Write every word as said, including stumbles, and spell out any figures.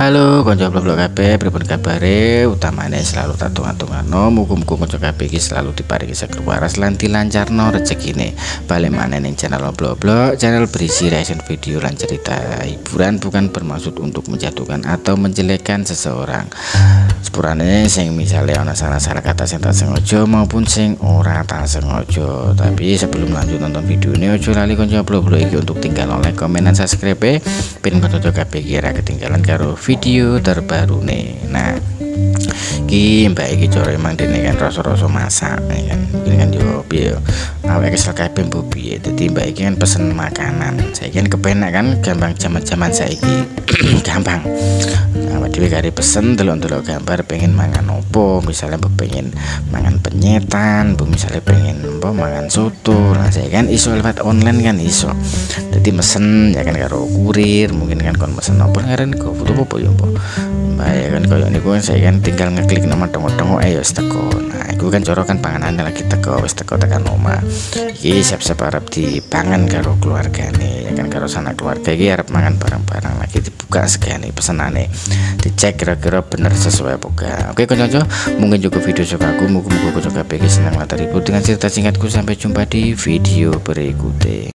Halo konco blog-blog kabeh, pripun kabare? Utamane selalu tak tungan-tungano, muga-muga konco kabeh iki selalu diparingi saged waras lan dilancarno rezekine. Balik maneh ning channel blog-blog, channel berisi reaction video lan cerita hiburan, bukan bermaksud untuk menjatuhkan atau menjelekkan seseorang. Sepurane sing misale ana salah-salah kata sing tak sengaja maupun sing ora tak sengaja. Tapi sebelum lanjut nonton video ini, ojo lali konco blog-blog iki untuk tinggal like, komen, dan subscribe ben konco kabeh kira ketinggalan karo video terbaru nih. Nah, ki mbak iki cara emang dene kan rasa-rasa masak ya kan. Mungkin kan yo piye awake kesel kabeh mbok piye. Dadi mbak iki kan pesen makanan. Saiki kan kepenak kan gampang zaman-zaman saiki. Gampang. Nah, dhewe kari pesen delok-delok gambar pengen mangan opo, misalnya mbok pengen mangan penyetan, mbok misalnya pengen apa mangan soto. Nah, saya kan iso lewat online kan iso. Dadi mesen ya kan karo kurir, mungkin kan kon mesen opo ngaren go foto opo yo opo. Mbak ya kan koyo niku kan saya kan tinggal ngeklik nama tengok-tengok ayo wis teko. Nah, iku kan cara kan panganane lagi teko wis teko tekan omah. Iki siap-siap arep dipangan karo keluargane, ya kan karo sanak keluarga iki arep mangan bareng-bareng lagi dibuka segane pesenane. Dicek kira-kira bener sesuai apa enggak. Oke konco, mungkin juga video suka aku, muga-muga konco kabeh seneng latar ribut dengan cerita singkatku. Sampai jumpa di video berikutnya.